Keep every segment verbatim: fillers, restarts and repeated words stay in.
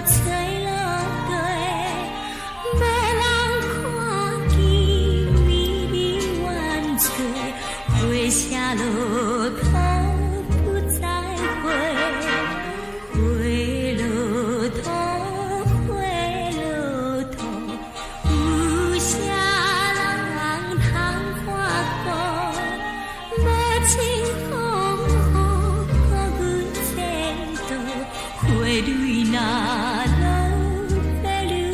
吹落地，无人看见美丽万岁，花谢落土不再花，花落土，花落土，有啥人通看顾？无情风雨破阮前途，花蕊若落要如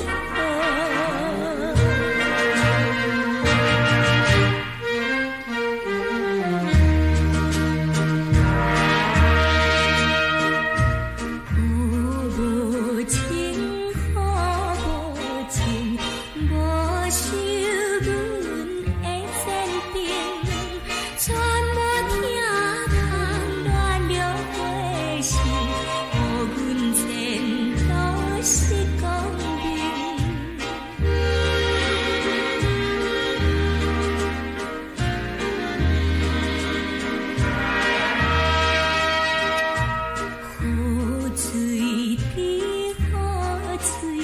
何？无情，无情，无想阮的前程，全无听通乱了花心，予阮前途是光明。雨水滴，雨水